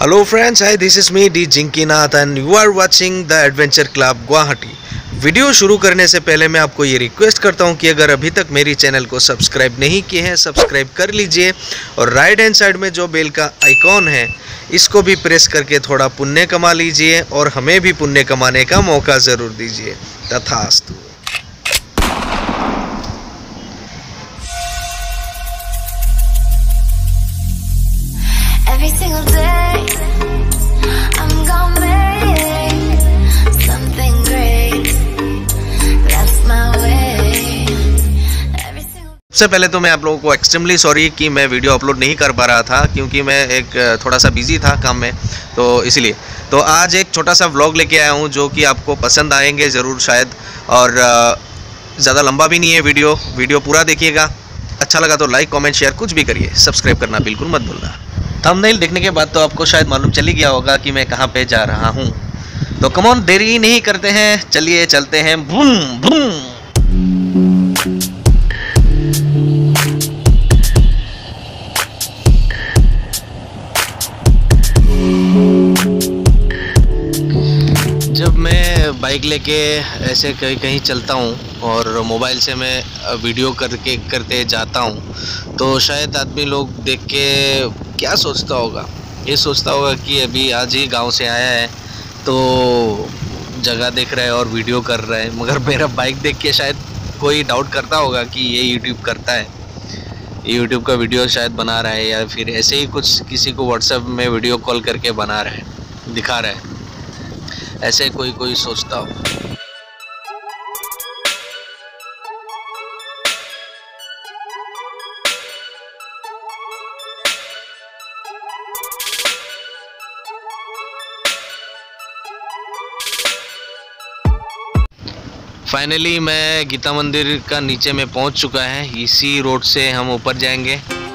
Hello friends, hi, this is me D Jinkinath and you are watching the Adventure Club Guwahati। Video शुरू करने से पहले मैं आपको ये रिक्वेस्ट करता हूँ कि अगर अभी तक मेरी चैनल को सब्सक्राइब नहीं किए हैं सब्सक्राइब कर लीजिए और राइट हैंड साइड में जो बेल का आइकॉन है इसको भी प्रेस करके थोड़ा पुण्य कमा लीजिए और हमें भी पुण्य कमाने का मौका ज़रूर दीजिए। तथास्तु। Every single day, I'm gonna make something great. That's my way. Every single सबसे पहले तो मैं आप लोगों को एक्सट्रीमली सॉरी कि मैं वीडियो अपलोड नहीं कर पा रहा था क्योंकि मैं एक थोड़ा सा बिजी था काम में, तो इसलिए तो आज एक छोटा सा व्लॉग लेके आया हूँ जो कि आपको पसंद आएंगे ज़रूर शायद। और ज़्यादा लंबा भी नहीं है वीडियो पूरा देखिएगा। अच्छा लगा तो लाइक कमेंट शेयर कुछ भी करिए, सब्सक्राइब करना बिल्कुल मत भूलना। थंबनेल देखने के बाद तो आपको शायद मालूम चल ही गया होगा कि मैं कहाँ पे जा रहा हूँ, तो कम ऑन देरी नहीं करते हैं, चलिए चलते हैं। Boom boom. जब मैं बाइक लेके ऐसे कहीं चलता हूँ और मोबाइल से मैं वीडियो करते जाता हूँ तो शायद आदमी लोग देख के क्या सोचता होगा, ये सोचता होगा कि अभी आज ही गांव से आया है तो जगह देख रहा है और वीडियो कर रहा है। मगर मेरा बाइक देख के शायद कोई डाउट करता होगा कि ये यूट्यूब करता है, ये यूट्यूब का वीडियो शायद बना रहा है या फिर ऐसे ही कुछ किसी को व्हाट्सएप में वीडियो कॉल करके बना रहा है, दिखा रहा है, ऐसे कोई सोचता हो। फाइनली मैं गीता मंदिर का नीचे में पहुंच चुका है। इसी रोड से हम ऊपर जाएंगे।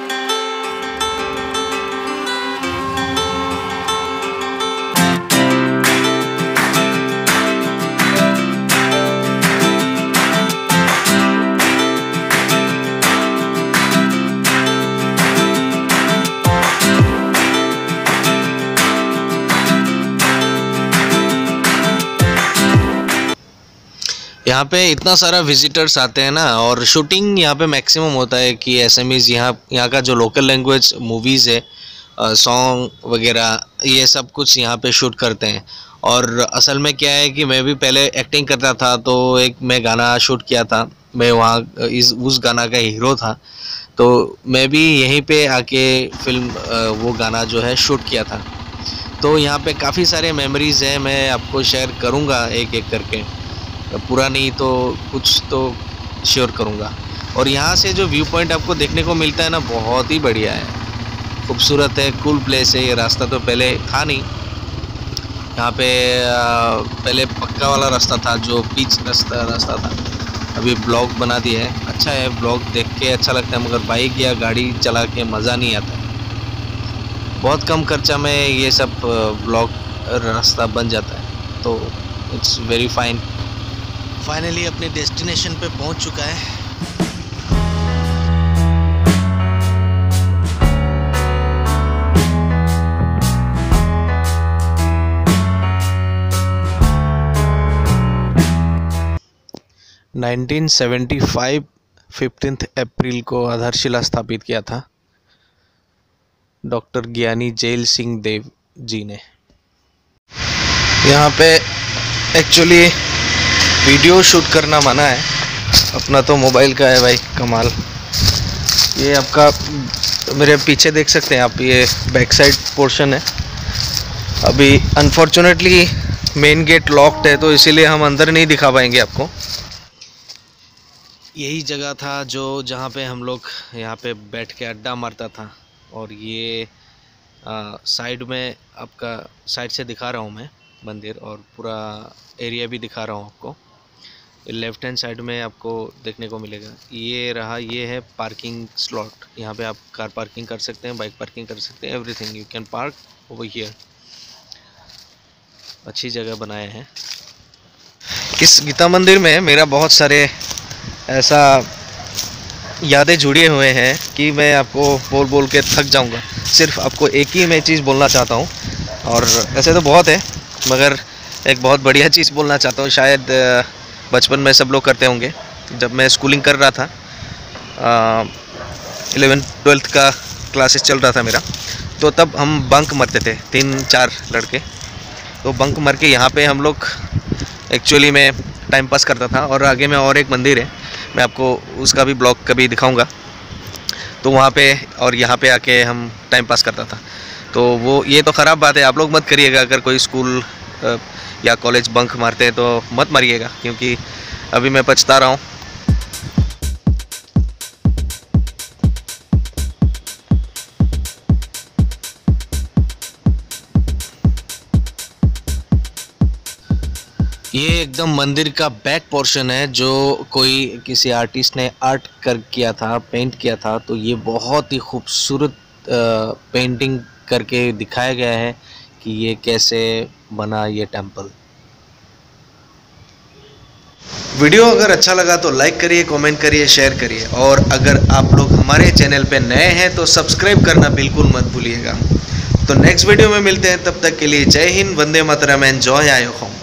यहाँ पे इतना सारा विजिटर्स आते हैं ना, और शूटिंग यहाँ पे मैक्सिमम होता है कि एसएमईज यहाँ का जो लोकल लैंग्वेज मूवीज़ है, सॉन्ग वगैरह ये सब कुछ यहाँ पे शूट करते हैं। और असल में क्या है कि मैं भी पहले एक्टिंग करता था तो एक मैं गाना शूट किया था, मैं वहाँ उस गाना का हीरो था, तो मैं भी यहीं पे आके फिल्म वो गाना जो है शूट किया था। तो यहाँ पे काफ़ी सारे मेमोरीज़ हैं, मैं आपको शेयर करूँगा एक एक करके, पूरा नहीं तो कुछ तो शेयर करूँगा। और यहाँ से जो व्यू पॉइंट आपको देखने को मिलता है ना, बहुत ही बढ़िया है, खूबसूरत है, कूल प्लेस है। ये रास्ता तो पहले था नहीं, यहाँ पे पहले पक्का वाला रास्ता था जो पिच रास्ता था, अभी ब्लॉक बना दिया है। अच्छा है, ब्लॉक देख के अच्छा लगता है, मगर बाइक या गाड़ी चला के मज़ा नहीं आता है। बहुत कम खर्चा में ये सब ब्लॉक रास्ता बन जाता है, तो इट्स वेरी फाइन। फाइनली अपने डेस्टिनेशन पे पहुंच चुका है। (1975) 15 अप्रैल को आधारशिला स्थापित किया था डॉक्टर ज्ञानी जैल सिंह देव जी ने। यहाँ पे एक्चुअली वीडियो शूट करना मना है, अपना तो मोबाइल का है भाई, कमाल। ये आपका मेरे पीछे देख सकते हैं आप, ये बैक साइड पोर्शन है। अभी अनफॉर्चुनेटली मेन गेट लॉक्ड है तो इसीलिए हम अंदर नहीं दिखा पाएंगे आपको। यही जगह था जहाँ पे हम लोग यहाँ पे बैठ के अड्डा मारता था। और ये साइड में आपका साइड से दिखा रहा हूँ मैं मंदिर, और पूरा एरिया भी दिखा रहा हूँ आपको। लेफ्ट हैंड साइड में आपको देखने को मिलेगा, ये रहा, ये है पार्किंग स्लॉट। यहाँ पे आप कार पार्किंग कर सकते हैं, बाइक पार्किंग कर सकते हैं, everything you can park over here. अच्छी जगह बनाए हैं। इस गीता मंदिर में मेरा बहुत सारे ऐसा यादें जुड़े हुए हैं कि मैं आपको बोल बोल के थक जाऊंगा। सिर्फ आपको एक ही मैं चीज़ बोलना चाहता हूँ और ऐसे तो बहुत है, मगर एक बहुत बढ़िया चीज़ बोलना चाहता हूँ, शायद बचपन में सब लोग करते होंगे। जब मैं स्कूलिंग कर रहा था, 11th-12th का क्लासेस चल रहा था मेरा, तो तब हम बंक मारते थे 3-4 लड़के। तो बंक मार के यहाँ पे हम लोग एक्चुअली में टाइम पास करता था। और आगे में और एक मंदिर है, मैं आपको उसका भी ब्लॉग कभी दिखाऊंगा। तो वहाँ पे और यहाँ पे आके हम टाइम पास करता था। तो वो ये तो ख़राब बात है, आप लोग मत करिएगा। अगर कोई स्कूल या कॉलेज बंक मारते हैं तो मत मारिएगा, क्योंकि अभी मैं पछता रहा हूँ। ये एकदम मंदिर का बैक पोर्शन है, जो कोई किसी आर्टिस्ट ने आर्ट कर किया था, पेंट किया था। तो ये बहुत ही खूबसूरत पेंटिंग करके दिखाया गया है कि ये कैसे बना ये टेंपल। वीडियो अगर अच्छा लगा तो लाइक करिए, कमेंट करिए, शेयर करिए। और अगर आप लोग हमारे चैनल पे नए हैं तो सब्सक्राइब करना बिल्कुल मत भूलिएगा। तो नेक्स्ट वीडियो में मिलते हैं, तब तक के लिए जय हिंद, वंदे मातरम एंड जय होम।